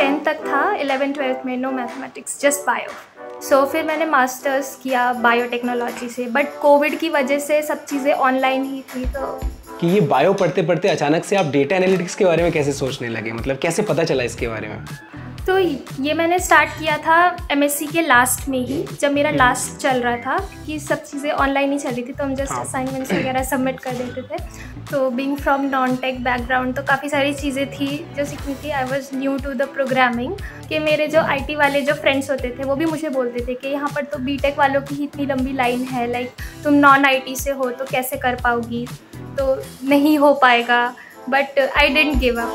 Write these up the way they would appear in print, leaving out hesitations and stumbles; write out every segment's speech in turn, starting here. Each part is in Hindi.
10th तक था, 11th-12th में no mathematics, just bio. So फिर मैंने मास्टर्स किया बायोटेक्नोलॉजी से, बट कोविड की वजह से सब चीज़ें ऑनलाइन ही थी। तो कि ये बायो पढ़ते पढ़ते अचानक से आप डेटा एनालिटिक्स के बारे में कैसे सोचने लगे, मतलब कैसे पता चला इसके बारे में? तो ये मैंने स्टार्ट किया था एमएससी के लास्ट में ही, जब मेरा लास्ट चल रहा था कि सब चीज़ें ऑनलाइन ही चल रही थी, तो हम जस्ट असाइनमेंट्स वगैरह सबमिट कर देते थे। तो being from non tech background, तो काफ़ी सारी चीज़ें थी जो सीखनी थी। I was new to the programming, कि मेरे जो आईटी वाले जो फ्रेंड्स होते थे वो भी मुझे बोलते थे कि यहाँ पर तो बीटेक वालों की ही इतनी लंबी लाइन है, लाइक तुम नॉन आईटी से हो तो कैसे कर पाओगी, तो नहीं हो पाएगा। But I didn't give up.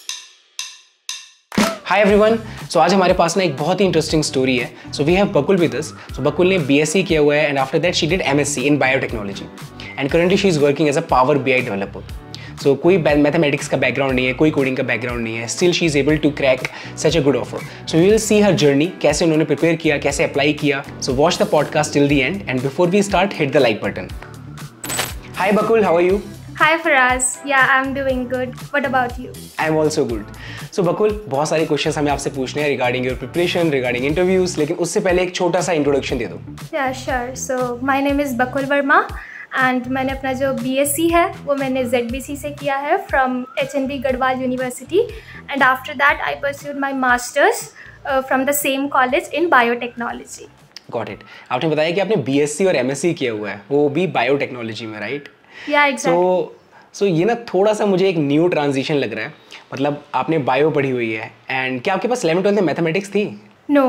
Hi everyone, so आज हमारे पास ना एक बहुत ही इंटरेस्टिंग स्टोरी है। So we have Bakul with us. So Bakul ने बीएससी किया हुआ है and after that she did MSc in biotechnology and currently she is working as a Power BI developer. So कोई मैथमेटिक्स का बैकग्राउंड नहीं है, कोई कोडिंग का बैकग्राउंड नहीं है, still she is able to crack such a good offer. So we will see her journey, कैसे उन्होंने प्रिपेयर किया, कैसे अप्लाई किया। So watch the podcast till the end and before we start hit the like button. Hi Bakul, how are you? Hi Faraz, yeah, I'm doing good. What about you? I'm also good. So Bakul, बहुत सारे क्वेश्चंस हमें आपसे पूछने हैं regarding your preparation, regarding interviews, लेकिन उससे पहले एक छोटा सा इंट्रोडक्शन दे दो। Yeah, sure. So my name is Bakul Verma and मैंने अपना जो BSc है वो मैंने ZBC से किया है from HND Garhwal university, and after that I pursued my masters from the same college in biotechnology. Got it. आपने बताया कि आपने BSc और MSc किया हुआ है, वो भी बायोटेक्नोलॉजी में, राइट? या एग्जैक्टली। सो ये ना थोड़ा सा मुझे एक न्यू ट्रांजिशन लग रहा है। मतलब आपने बायो पढ़ी हुई है एंड क्या आपके पास 11th-12th में मैथमेटिक्स थी? नो,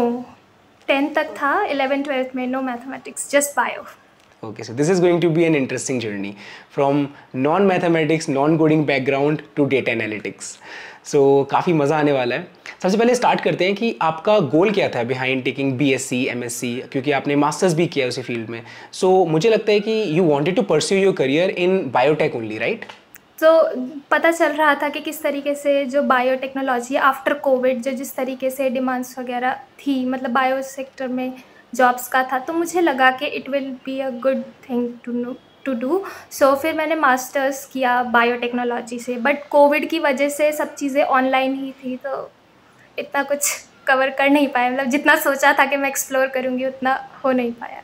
10th तक था, 11th-12th में no mathematics, just bio. Okay, so this is going to be an interesting journey from non-mathematics, non-coding background to data analytics. So काफ़ी मज़ा आने वाला है। सबसे पहले स्टार्ट करते हैं कि आपका गोल क्या था बिहाइंड टेकिंग BSc, MSc, क्योंकि आपने मास्टर्स भी किया उसी फील्ड में। सो मुझे लगता है कि you wanted to pursue your career in biotech only, right? तो पता चल रहा था कि किस तरीके से जो बायोटेक्नोलॉजी आफ्टर कोविड जो जिस तरीके से डिमांड्स वगैरह थी, मतलब बायो सेक्टर में जॉब्स का था, तो मुझे लगा कि it will be a good thing to do. So फिर मैंने मास्टर्स किया बायोटेक्नोलॉजी से, बट कोविड की वजह से सब चीज़ें ऑनलाइन ही थी, तो इतना कुछ कवर कर नहीं पाया। मतलब जितना सोचा था कि मैं एक्सप्लोर करूँगी उतना हो नहीं पाया।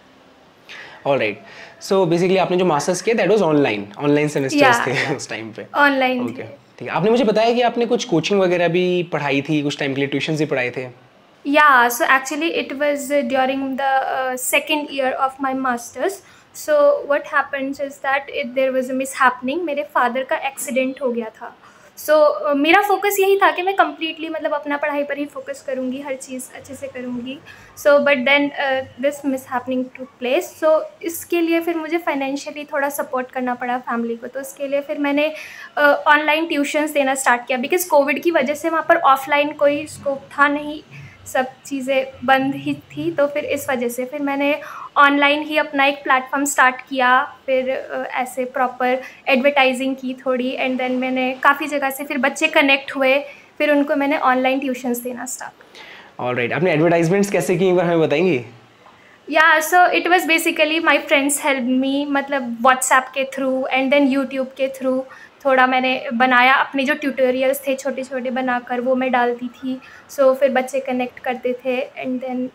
ऑलराइट, सो बेसिकली आपने जो मास्टर्स किया दैट वाज ऑनलाइन सेमेस्टर्स थे उस टाइम पे? ऑनलाइन। ओके, ठीक है। आपने मुझे बताया कि आपने कुछ कोचिंग वगैरह भी पढ़ाई थी, कुछ टाइम के लिए ट्यूशंस भी पढ़ाए थे। Yeah, so actually it was during the second year of my masters. So what happens is that there was a mishappening. मेरे फादर का एक्सीडेंट हो गया था। सो मेरा फोकस यही था कि मैं कम्प्लीटली मतलब अपना पढ़ाई पर ही फोकस करूँगी, हर चीज़ अच्छे से करूँगी। So but then this mishappening took place. So इसके लिए फिर मुझे फाइनेंशियली थोड़ा सपोर्ट करना पड़ा फैमिली को, तो इसके लिए फिर मैंने ऑनलाइन ट्यूशन्स देना स्टार्ट किया, बिकॉज कोविड की वजह से वहाँ पर ऑफलाइन कोई स्कोप था नहीं, सब चीज़ें बंद ही थी। तो फिर इस वजह से फिर मैंने ऑनलाइन ही अपना एक प्लेटफॉर्म स्टार्ट किया, फिर ऐसे प्रॉपर एडवर्टाइजिंग की थोड़ी, एंड देन मैंने काफ़ी जगह से फिर बच्चे कनेक्ट हुए, फिर उनको मैंने ऑनलाइन ट्यूशन्स देना स्टार्ट। ऑलराइट, आपने एडवर्टाइजमेंट्स कैसे की, एक बार हमें बताएंगी? Yeah so it was basically my friends help me, मतलब व्हाट्सएप के थ्रू एंड देन यूट्यूब के थ्रू थोड़ा मैंने बनाया, अपने जो ट्यूटोरियल्स थे छोटे छोटे बनाकर वो मैं डालती थी। सो फिर बच्चे कनेक्ट करते थे and then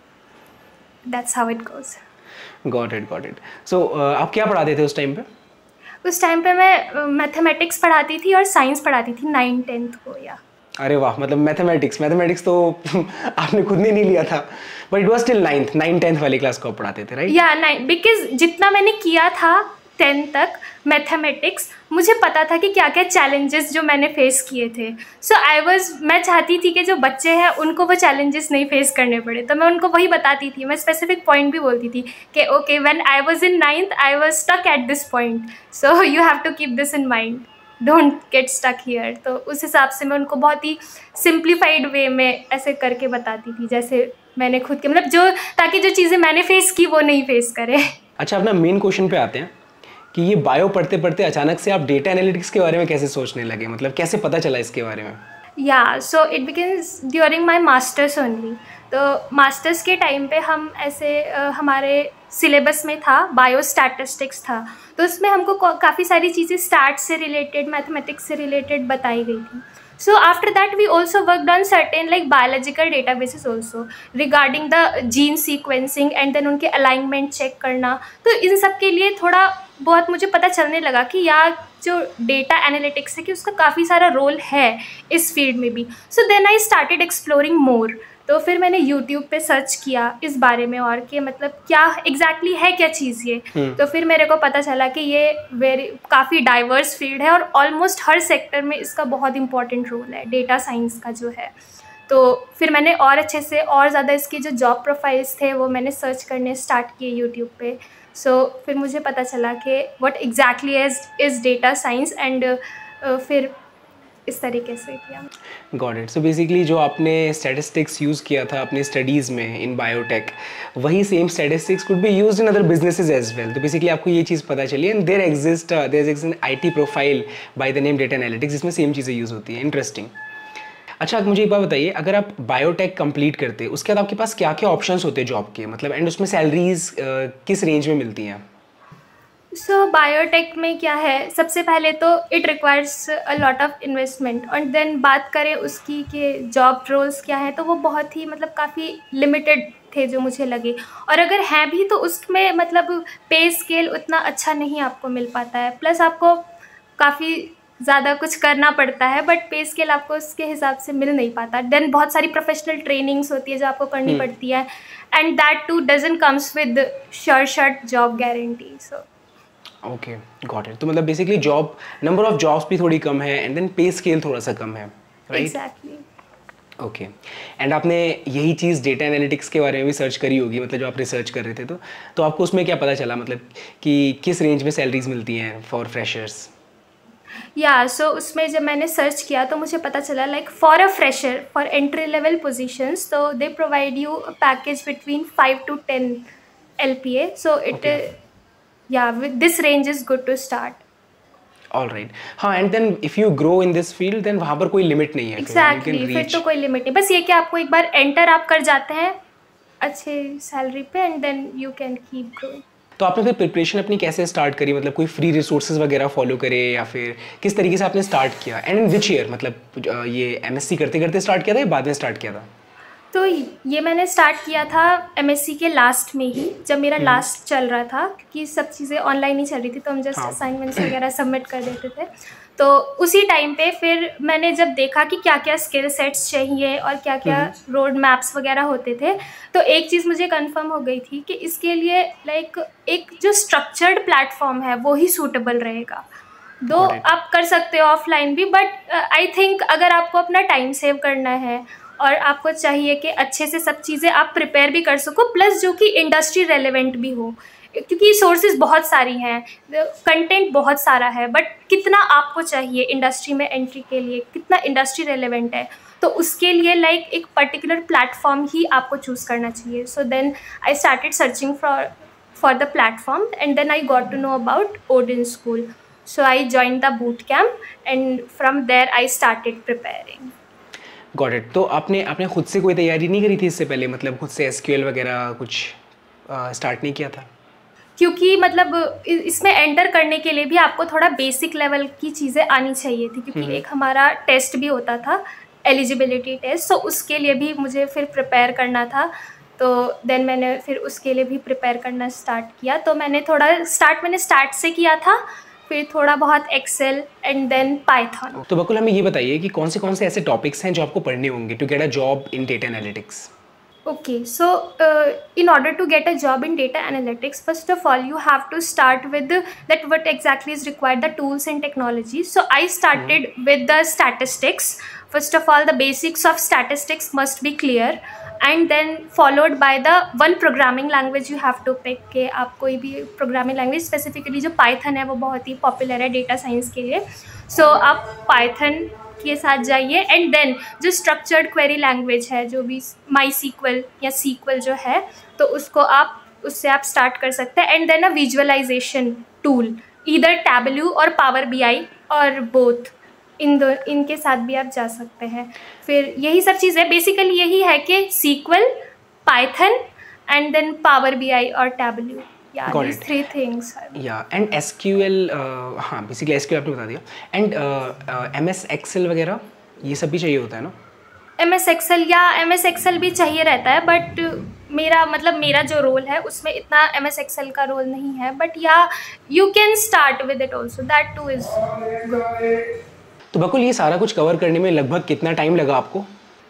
that's how it goes. Got it. So आप क्या पढ़ाते थे उस टाइम पे? उस टाइम पे मैं मैथमेटिक्स पढ़ाती थी और साइंस पढ़ाती थी 9th-10th को। या अरे वाह, मतलब मैथमेटिक्स तो आपने खुद ने नहीं लिया था, but it was still 9th-10th वाली क्लास को आप पढ़ाते थे, राइट? या 9, बिकॉज जितना मैंने किया था 10th तक मैथमेटिक्स, मुझे पता था कि क्या क्या चैलेंजेस जो मैंने फेस किए थे। सो मैं चाहती थी कि जो बच्चे हैं उनको वो चैलेंजेस नहीं फेस करने पड़े, तो मैं उनको वही बताती थी। मैं स्पेसिफिक पॉइंट भी बोलती थी कि okay, when I was in 9th I was stuck at this point, so you have to keep this in mind, don't get stuck here. तो उस हिसाब से मैं उनको बहुत ही सिंप्लीफाइड वे में ऐसे करके बताती थी, जैसे मैंने खुद के मतलब जो, ताकि जो चीज़ें मैंने फेस की वो नहीं फेस करें। अच्छा, अपना मेन क्वेश्चन पे आते हैं कि ये बायो पढ़ते पढ़ते अचानक से आप डेटा एनालिटिक्स के बारे में कैसे सोचने लगे, मतलब कैसे पता चला इसके बारे में? Yeah so it begins during my masters only. तो मास्टर्स के टाइम पे हम ऐसे हमारे सिलेबस में था बायो स्टैटिस्टिक्स था, तो उसमें हमको काफ़ी सारी चीज़ें स्टैट्स से रिलेटेड, मैथमेटिक्स से रिलेटेड बताई गई थी। So after that we also worked on certain like biological databases also regarding the gene sequencing and then उनके alignment check करना. तो इन सब के लिए थोड़ा बहुत मुझे पता चलने लगा कि यार जो डेटा एनालिटिक्स है कि उसका काफ़ी सारा रोल है इस फील्ड में भी. So then I started exploring more. तो फिर मैंने यूट्यूब पे सर्च किया इस बारे में और कि मतलब क्या एग्जैक्टली है क्या चीज़ ये. तो फिर मेरे को पता चला कि ये काफ़ी डाइवर्स फील्ड है और ऑलमोस्ट हर सेक्टर में इसका बहुत इंपॉर्टेंट रोल है डेटा साइंस का जो है. तो फिर मैंने और अच्छे से और ज़्यादा इसकी जो जॉब प्रोफाइल्स थे वो मैंने सर्च करने स्टार्ट किए यूट्यूब पे. सो फिर मुझे पता चला कि what exactly is data science and फिर इस तरीके से किया. Got it. सो बेसिकली जो आपने स्टैटिस्टिक्स यूज़ किया था अपने स्टडीज़ में इन बायोटेक, वही same statistics could be used in other businesses as well. तो बेसिकली आपको ये चीज़ पता चली and there exist an IT profile by the name data analytics जिसमें सेम चीज़ें यूज़ होती हैं. इंटरेस्टिंग. अच्छा, मुझे एक बात बताइए, अगर आप बायोटेक कंप्लीट करते उसके बाद आपके पास क्या क्या ऑप्शंस होते हैं जॉब के, मतलब एंड उसमें सैलरीज किस रेंज में मिलती हैं? सो बायोटेक में क्या है, सबसे पहले तो it requires a lot of investment और देन बात करें उसकी कि जॉब रोल्स क्या हैं तो वो बहुत ही मतलब काफ़ी लिमिटेड थे जो मुझे लगे. और अगर हैं भी तो उसमें मतलब पे स्केल उतना अच्छा नहीं आपको मिल पाता है. प्लस आपको काफ़ी ज़्यादा कुछ करना पड़ता है बट पे स्केल आपको उसके हिसाब से मिल नहीं पाता. देन बहुत सारी प्रोफेशनल ट्रेनिंग्स होती है जो आपको करनी पड़ती है and that too doesn't comes with sure shot job guarantee. So okay, got it. तो मतलब basically job number of jobs भी थोड़ी कम है एंड देन पे स्केल थोड़ा सा कम है, राइट? एग्जैक्टली. ओके. एंड आपने यही चीज़ डेटा एनालिटिक्स के बारे में भी सर्च करी होगी, मतलब जो आप रिसर्च कर रहे थे, तो आपको उसमें क्या पता चला, मतलब कि किस रेंज में सैलरीज मिलती हैं फॉर फ्रेशर्स? या सो उसमें जब मैंने सर्च किया तो मुझे पता चला like for a fresher for entry level positions तो they provide you a package between 5 to 10 LPA. So it yeah with this range is good to start. All right. हाँ, and then if you grow in this field then वहाँ पर कोई लिमिट नहीं है. एग्जैक्टली, फिर तो कोई लिमिट नहीं. बस ये कि आपको एक बार एंटर आप कर जाते हैं अच्छे सैलरी पे and then you can keep growing. तो आपने फिर प्रिपरेशन अपनी कैसे स्टार्ट करी, मतलब कोई फ्री रिसोर्सेज वगैरह फॉलो करे या फिर किस तरीके से आपने स्टार्ट किया एंड इन विच ईयर, मतलब ये MSc करते करते स्टार्ट किया था या बाद में स्टार्ट किया था? तो ये मैंने स्टार्ट किया था MSc के लास्ट में ही, जब मेरा लास्ट चल रहा था क्योंकि सब चीज़ें ऑनलाइन ही चल रही थी तो हम जस्ट असाइनमेंट्स वगैरह सबमिट कर देते थे. तो उसी टाइम पे फिर मैंने जब देखा कि क्या क्या स्किल सेट्स चाहिए और क्या क्या रोड मैप्स वगैरह होते थे तो एक चीज़ मुझे कंफर्म हो गई थी कि इसके लिए लाइक एक जो स्ट्रक्चर्ड प्लेटफॉर्म है वो ही सूटेबल रहेगा. दो आप कर सकते हो ऑफलाइन भी बट आई थिंक अगर आपको अपना टाइम सेव करना है और आपको चाहिए कि अच्छे से सब चीज़ें आप प्रिपेयर भी कर सको प्लस जो कि इंडस्ट्री रेलेवेंट भी हो, क्योंकि सोर्सेज बहुत सारी हैं, कंटेंट बहुत सारा है बट कितना आपको चाहिए इंडस्ट्री में एंट्री के लिए, कितना इंडस्ट्री रेलेवेंट है, तो उसके लिए लाइक एक पर्टिकुलर प्लेटफॉर्म ही आपको चूज़ करना चाहिए. So then I started searching for the platform and then I got to know about Odin School. So I join the boot camp and from there I started preparing. Got it. तो आपने खुद से कोई तैयारी नहीं करी थी इससे पहले, मतलब खुद से SQL वगैरह कुछ स्टार्ट नहीं किया था? क्योंकि मतलब इसमें एंटर करने के लिए भी आपको थोड़ा बेसिक लेवल की चीज़ें आनी चाहिए थी क्योंकि एक हमारा टेस्ट भी होता था, एलिजिबिलिटी टेस्ट. सो उसके लिए भी मुझे फिर प्रिपेयर करना था. तो देन मैंने फिर उसके लिए भी प्रिपेयर करना स्टार्ट किया. तो मैंने स्टार्ट से किया था, फिर थोड़ा बहुत एक्सेल एंड देन पाइथन. तो बकुल हमें ये बताइए कि कौन से ऐसे टॉपिक्स हैं जो आपको पढ़ने होंगे to get a job in data analytics? Okay, so in order to get a job in data analytics, first of all, you have to start with that what exactly is required, the tools and technologies. So I started with the statistics. First of all, the basics of statistics must be clear, and then followed by the one programming language you have to pick. के आप कोई भी programming language, specifically जो Python है वो बहुत ही popular है data science के लिए. So आप Python के साथ जाइए एंड देन जो स्ट्रक्चर्ड क्वेरी लैंग्वेज है जो भी MySQL या SQL जो है तो उससे आप स्टार्ट कर सकते हैं. And then a visualisation tool either Tableau और Power BI और बोथ, इनके साथ भी आप जा सकते हैं. फिर यही सब चीज़ें बेसिकली यही है कि SQL, Python and then Power BI और Tableau. Yeah, these three things. Yeah, and SQL, हाँ basically SQL आपने बता दिया. And MS Excel वगैरह ये सब भी चाहिए होता है ना? MS एक्सेल या MS एक्सेल भी चाहिए रहता है, बट मेरा जो रोल है उसमें इतना MS एक्सेल का रोल नहीं है, but yeah you can start with it also, that too is good. तो बकुल, ये सारा कुछ कवर करने में लगभग कितना टाइम लगा आपको?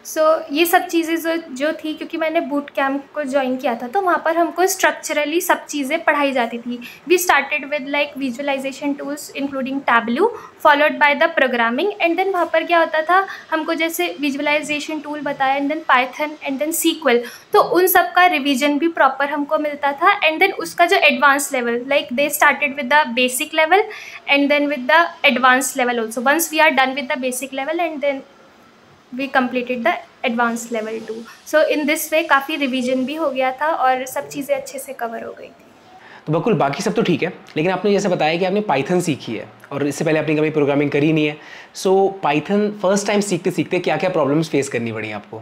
ये सब चीज़ें जो थी, क्योंकि मैंने बूट कैम्प को ज्वाइन किया था तो वहाँ पर हमको स्ट्रक्चरली सब चीज़ें पढ़ाई जाती थी। We started with like visualisation tools including Tableau, followed by the programming, and then वहाँ पर क्या होता था, हमको जैसे विजुअलाइजेशन टूल बताया, and then Python, and then SQL, तो उन सब का रिविजन भी प्रॉपर हमको मिलता था। एंड देन उसका जो advance level, like they started with the basic level and then with the advance level also. Once we are done with the basic level and then we completed the advanced level 2. So in this way काफ़ी रिवीजन भी हो गया था और सब चीज़ें अच्छे से कवर हो गई थी। तो बकुल, बाकी सब तो ठीक है, लेकिन आपने जैसे बताया कि आपने पाइथन सीखी है और इससे पहले आपने कभी प्रोग्रामिंग करी नहीं है। सो पाइथन फर्स्ट टाइम सीखते सीखते क्या क्या प्रॉब्लम्स फेस करनी पड़ी आपको?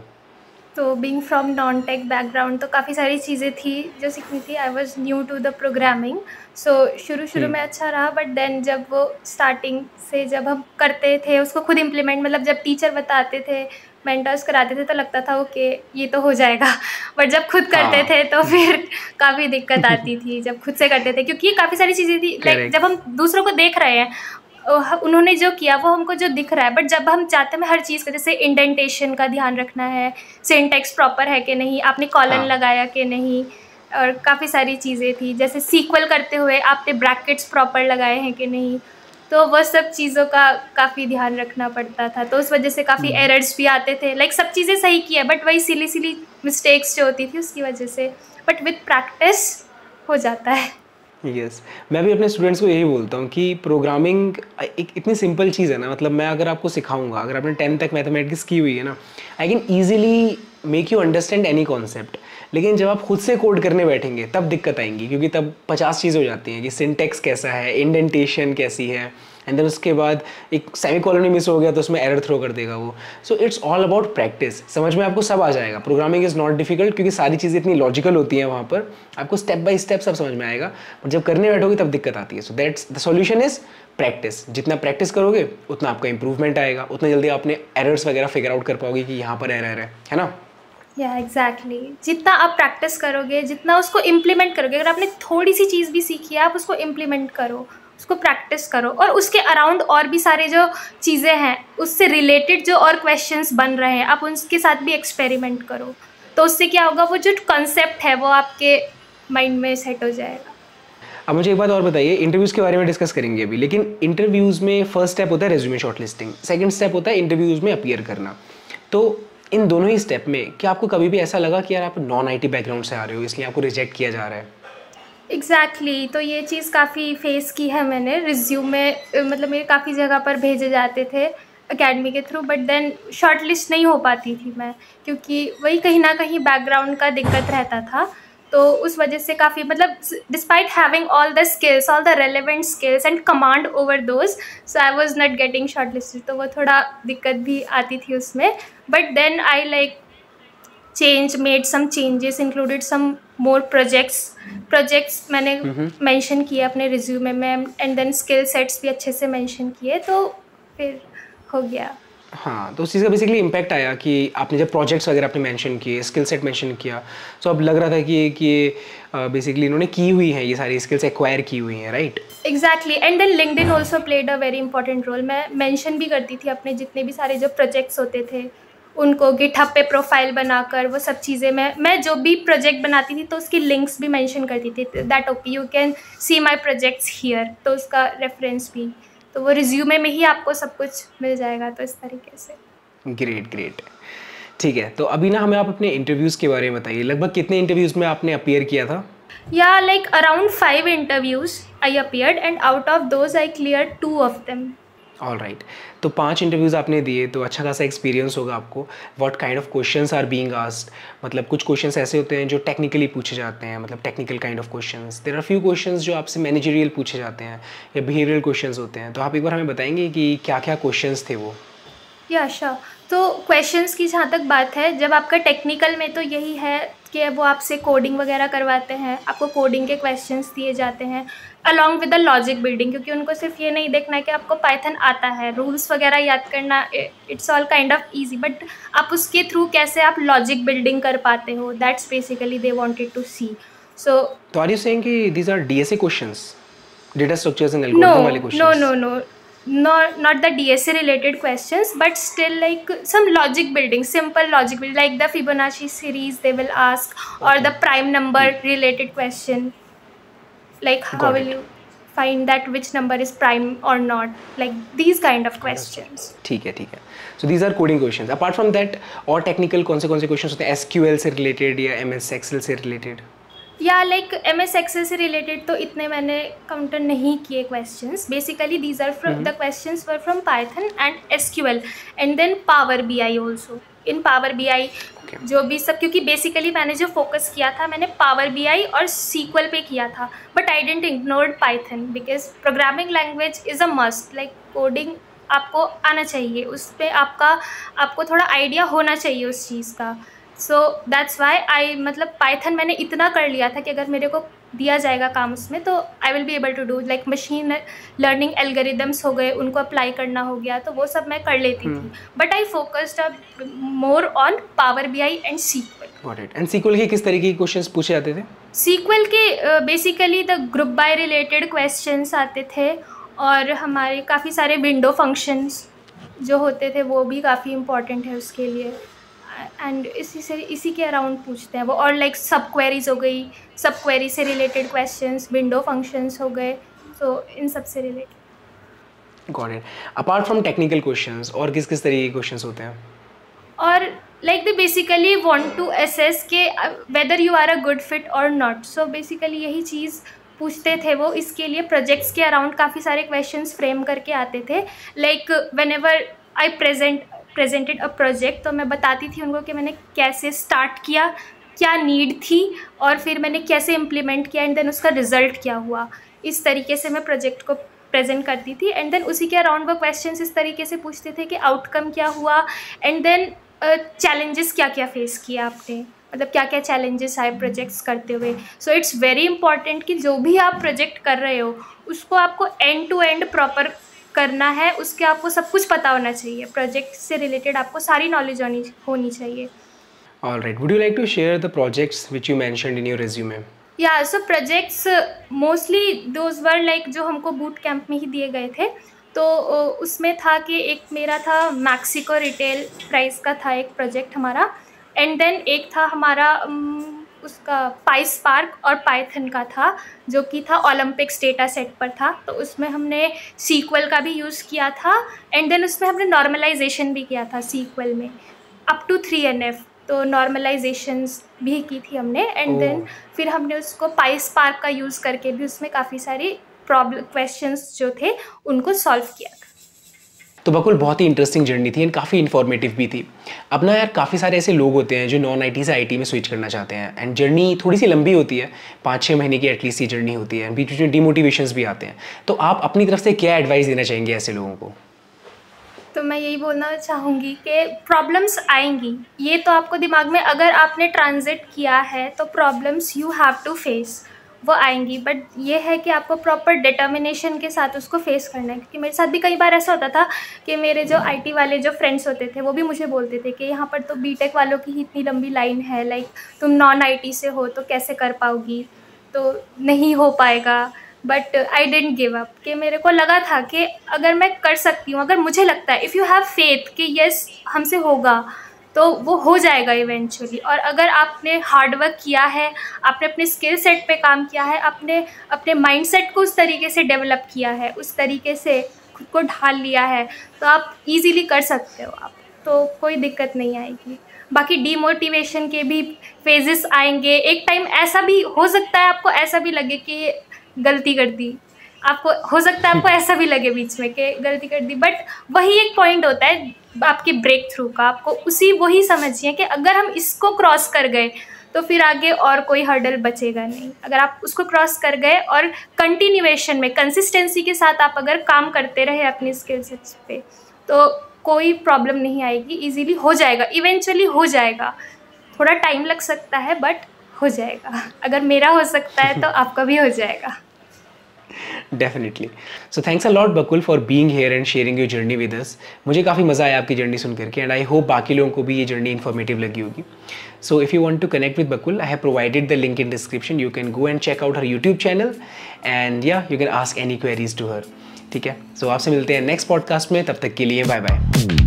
तो being from non tech background तो काफ़ी सारी चीज़ें थी जो सीखनी थी। I was new to the programming, so शुरू में अच्छा रहा, बट देन जब वो स्टार्टिंग से जब हम करते थे उसको खुद इम्प्लीमेंट, मतलब जब टीचर बताते थे, मेंटर्स कराते थे, तो लगता था ओके ये तो हो जाएगा, बट जब खुद करते थे तो फिर काफ़ी दिक्कत आती थी जब खुद से करते थे, क्योंकि काफ़ी सारी चीज़ें थी, लाइक जब हम दूसरों को देख रहे हैं उन्होंने जो किया वो हमको जो दिख रहा है, बट जब हम चाहते हैं हर चीज़ का, जैसे इंडेंटेशन का ध्यान रखना है, सिंटैक्स प्रॉपर है कि नहीं, आपने कॉलन लगाया कि नहीं, और काफ़ी सारी चीज़ें थी, जैसे सीक्वल करते हुए आपने ब्रैकेट्स प्रॉपर लगाए हैं कि नहीं, तो वो सब चीज़ों का काफ़ी ध्यान रखना पड़ता था। तो उस वजह से काफ़ी एरर्स भी आते थे, लाइक सब चीज़ें सही की है बट वही सिली मिस्टेक्स जो होती थी उसकी वजह से, बट विद प्रैक्टिस हो जाता है। यस, मैं भी अपने स्टूडेंट्स को यही बोलता हूँ कि प्रोग्रामिंग एक इतनी सिंपल चीज़ है ना, मतलब मैं अगर आपको सिखाऊंगा, अगर आपने 10th तक मैथमेटिक्स की हुई है ना, I can easily make you understand any concept. लेकिन जब आप खुद से कोड करने बैठेंगे तब दिक्कत आएंगी, क्योंकि तब 50 चीज़ हो जाती हैं कि सिंटेक्स कैसा है, इंडेंटेशन कैसी है, एंड देन उसके बाद एक सेमीकोलन मिस हो गया तो उसमें एरर थ्रो कर देगा वो। So it's all about practice. समझ में आपको सब आ जाएगा। प्रोग्रामिंग इज़ नॉट डिफिकल्ट, क्योंकि सारी चीज़ें इतनी लॉजिकल होती हैं, वहाँ पर आपको स्टेप बाय स्टेप सब समझ में आएगा, और जब करने बैठोगे तब दिक्कत आती है। So that's the solution is practice. जितना प्रैक्टिस करोगे उतना आपका इंप्रूवमेंट आएगा, उतना जल्दी आपने एरर्स वगैरह फिगर आउट कर पाओगे कि यहाँ पर एरर है ना। या एग्जैक्टली, जितना आप प्रैक्टिस करोगे, जितना उसको इम्प्लीमेंट करोगे, अगर आपने थोड़ी सी चीज़ भी सीखी है आप उसको इम्प्लीमेंट करो, उसको प्रैक्टिस करो, और उसके अराउंड और भी सारे जो चीज़ें हैं उससे रिलेटेड जो और क्वेश्चंस बन रहे हैं आप उनके साथ भी एक्सपेरिमेंट करो, तो उससे क्या होगा, वो जो कॉन्सेप्ट है वो आपके माइंड में सेट हो जाएगा। अब मुझे एक बात और बताइए, इंटरव्यूज़ के बारे में डिस्कस करेंगे अभी, लेकिन इंटरव्यूज़ में फर्स्ट स्टेप होता है रेज्यूमे शॉर्टलिस्टिंग, सेकंड स्टेप होता है इंटरव्यूज़ में अपीयर करना। तो इन दोनों ही स्टेप में क्या आपको कभी भी ऐसा लगा कि यार आप नॉन IT बैकग्राउंड से आ रहे हो इसलिए आपको रिजेक्ट किया जा रहा है? एग्जैक्टली, तो ये चीज़ काफ़ी फेस की है मैंने। रिज्यूमे मतलब मेरे काफ़ी जगह पर भेजे जाते थे एकेडमी के through, but then short list नहीं हो पाती थी मैं, क्योंकि वही कहीं ना कहीं बैकग्राउंड का दिक्कत रहता था। तो उस वजह से काफ़ी, मतलब despite having all the skills, all the relevant skills and command over those, so I was not getting short listed, तो वो थोड़ा दिक्कत भी आती थी उसमें। But then I like made some changes, included some more projects मैंने मेंशन किए अपने रिज्यूमे में, एंड देन स्किल सेट्स भी अच्छे से मेंशन किए, तो फिर हो गया। हाँ, तो उस चीज़ का बेसिकली इम्पैक्ट आया कि आपने जब प्रोजेक्ट्स वगैरह आपने मेंशन किए, स्किल सेट मेंशन किया, तो अब लग रहा था कि बेसिकली इन्होंने की हुई है, ये सारी स्किल्स एक्वायर की हुई हैं, right? Exactly, and then LinkedIn also played a very important role. मैं मेंशन भी करती थी अपने जितने भी सारे जो प्रोजेक्ट्स होते थे उनको गिटहब पे प्रोफाइल बनाकर, वो सब चीज़ें मैं जो भी प्रोजेक्ट बनाती थी तो उसकी लिंक्स भी मेंशन करती थी, that okay you can see my projects here, तो उसका रेफरेंस भी, तो वो रिज्यूमे में ही आपको सब कुछ मिल जाएगा। तो इस तरीके से। ग्रेट। ठीक है, तो अभी ना हमें आप अपने इंटरव्यूज़ के बारे में बताइए। लगभग कितने इंटरव्यूज़ में आपने अपीयर किया था? Yeah like around 5 interviews I appeared, and out of those I clear 2 of them. All right, तो 5 इंटरव्यूज़ आपने दिए, तो अच्छा खासा एक्सपीरियंस होगा आपको। What kind of questions are being asked, मतलब कुछ क्वेश्चंस ऐसे होते हैं जो टेक्निकली पूछे जाते हैं, मतलब technical kind of questions. There are few questions जो आपसे मैनेजरियल पूछे जाते हैं या बिहेवियरल क्वेश्चंस होते हैं। तो आप एक बार हमें बताएंगे कि क्या क्या क्वेश्चंस थे वो? या श्योर। तो क्वेश्चंस की जहाँ तक बात है, जब आपका टेक्निकल में तो यही है कि वो आपसे कोडिंग वगैरह करवाते हैं, आपको कोडिंग के क्वेश्चंस दिए जाते हैं, along with the logic building, क्योंकि उनको सिर्फ ये नहीं देखना है कि आपको पाइथन आता है, रूल्स वगैरह याद करना it's all kind of easy, but आप उसके थ्रू कैसे आप लॉजिक बिल्डिंग कर पाते हो, that's basically they wanted to see. So तो आर यू सेइंग कि these are DSA questions, data structures and algorithm वाले questions? no, not the DSA related questions, but still like some logic building, simple logic building, like the Fibonacci series they will ask, or the prime number related question, like how will you find that which number is prime or not, like these kind of questions. ठीक है. So these are coding questions. Apart from that, और technical कौन से questions होते हैं SQL से related या MS Excel से related? या लाइक MS Excel से रिलेटेड तो इतने मैंने काउंटर नहीं किए questions. Basically these are from the questions were from Python and SQL and then power BI also. In power BI जो भी सब, क्योंकि बेसिकली मैंने जो फोकस किया था मैंने पावर BI और SQL पे किया था, but I didn't ignored Python because programming language is a must. Like coding आपको आना चाहिए, उस पर आपको थोड़ा आइडिया होना चाहिए उस चीज़ का. सो दैट्स वाई आई मतलब पाइथन मैंने इतना कर लिया था कि अगर मेरे को दिया जाएगा काम उसमें तो I will be able to do. Like machine learning algorithms हो गए, उनको अप्लाई करना हो गया, तो वो सब मैं कर लेती थी, but I focused up more on power BI and SQL. Got it. And SQL के किस तरीके के क्वेश्चंस पूछे जाते थे? SQL के basically the group by related questions आते थे, और हमारे काफ़ी सारे विंडो फंक्शंस जो होते थे वो भी काफ़ी इंपॉर्टेंट है उसके लिए, एंड इसी के अराउंड पूछते हैं वो. और लाइक सब क्वेरीज हो गई, सब क्वेरी से रिलेटेड क्वेश्चंस, विंडो फंक्शंस हो गए, सो इन सब से related. Got it. Apart from technical questions और किस तरीके के क्वेश्चंस होते हैं? और like they basically want to assess के whether you are a good fit और नॉट. सो बेसिकली यही चीज़ पूछते थे वो. इसके लिए प्रोजेक्ट्स के अराउंड काफ़ी सारे क्वेश्चंस फ्रेम करके आते थे. Like whenever I presented a project, तो मैं बताती थी उनको कि मैंने कैसे स्टार्ट किया, क्या नीड थी, और फिर मैंने कैसे इम्प्लीमेंट किया, एंड देन उसका रिजल्ट क्या हुआ. इस तरीके से मैं प्रोजेक्ट को प्रेजेंट करती थी, एंड देन उसी के अराउंड वो क्वेश्चंस इस तरीके से पूछते थे कि आउटकम क्या हुआ, एंड देन चैलेंजेस क्या क्या फेस किया आपने, मतलब क्या क्या चैलेंजेस आए प्रोजेक्ट्स करते हुए. सो इट्स वेरी इंपॉर्टेंट कि जो भी आप प्रोजेक्ट कर रहे हो उसको आपको एंड टू एंड प्रॉपर करना है, उसके आपको सब कुछ पता होना चाहिए, प्रोजेक्ट से रिलेटेड आपको सारी नॉलेज होनी चाहिए. Alright, would you like to share the projects which you mentioned in your resume? या so projects mostly those were like जो हमको बूट कैंप में ही दिए गए थे. तो उसमें था कि एक मेरा था मैक्सिको रिटेल प्राइस का था एक प्रोजेक्ट हमारा, एंड देन एक था हमारा उसका पाइस्पार्क और पाइथन का था, जो कि था ओलंपिक्स डेटा सेट पर था. तो उसमें हमने SQL का भी यूज़ किया था, एंड देन उसमें हमने नॉर्मलाइजेशन भी किया था SQL में अप टू 3NF. तो नॉर्मलाइजेशंस भी की थी हमने, एंड देन फिर हमने उसको पाइस्पार्क का यूज़ करके भी उसमें काफ़ी सारी प्रॉब्लम क्वेश्चंस जो थे उनको सॉल्व किया था. तो बकुल बहुत ही इंटरेस्टिंग जर्नी थी एंड काफ़ी इन्फॉर्मेटिव भी थी. अब ना यार काफ़ी सारे ऐसे लोग होते हैं जो नॉन IT से IT में स्विच करना चाहते हैं, एंड जर्नी थोड़ी सी लंबी होती है, 5-6 महीने की एटलीस्ट ये जर्नी होती है, बीच में डिमोटिवेशंस भी आते हैं. तो आप अपनी तरफ से क्या एडवाइस देना चाहेंगे ऐसे लोगों को? तो मैं यही बोलना चाहूँगी कि प्रॉब्लम्स आएंगी, ये तो आपको दिमाग में अगर आपने ट्रांजिट किया है तो problems you have to face, वो आएंगी, बट ये है कि आपको प्रॉपर डिटर्मिनेशन के साथ उसको फेस करना है. क्योंकि मेरे साथ भी कई बार ऐसा होता था कि मेरे जो IT वाले जो फ्रेंड्स होते थे वो भी मुझे बोलते थे कि यहाँ पर तो BTech वालों की ही इतनी लंबी लाइन है, लाइक तुम नॉन IT से हो तो कैसे कर पाओगी, तो नहीं हो पाएगा. But I didn't give up, कि मेरे को लगा था कि अगर मैं कर सकती हूँ, अगर मुझे लगता है इफ़ यू हैव फेथ कि यस हमसे होगा, तो वो हो जाएगा इवेंचुअली. और अगर आपने हार्ड वर्क किया है, आपने अपने स्किल सेट पे काम किया है, आपने अपने माइंडसेट को उस तरीके से डेवलप किया है, उस तरीके से खुद को ढाल लिया है, तो आप इजीली कर सकते हो आप, तो कोई दिक्कत नहीं आएगी. बाकी डीमोटिवेशन के भी फेजेस आएंगे. एक टाइम ऐसा भी हो सकता है आपको ऐसा भी लगे कि गलती कर दी, आपको हो सकता है आपको ऐसा भी लगे बीच में कि गलती कर दी, बट वही एक पॉइंट होता है आपके ब्रेक थ्रू का. आपको वही समझिए कि अगर हम इसको क्रॉस कर गए तो फिर आगे और कोई हर्डल बचेगा नहीं. अगर आप उसको क्रॉस कर गए और कंटिन्यूएशन में कंसिस्टेंसी के साथ आप अगर काम करते रहे अपनी स्किल सेट्स पे, तो कोई प्रॉब्लम नहीं आएगी, इजीली हो जाएगा, इवेंचुअली हो जाएगा. थोड़ा टाइम लग सकता है बट हो जाएगा. अगर मेरा हो सकता है तो आपका भी हो जाएगा. Definitely. So thanks a lot Bakul for being here and sharing your journey with us. मुझे काफ़ी मज़ा आया आपकी जर्नी सुन करके, एंड आई होप बाकी लोगों को भी ये जर्नी इन्फॉर्मेटिव लगी होगी. So if you want to connect with Bakul, I have provided the link in description. You can go and check out her YouTube channel, and या you can ask any queries to her. ठीक है, सो आपसे मिलते हैं नेक्स्ट पॉडकास्ट में. तब तक के लिए बाय बाय.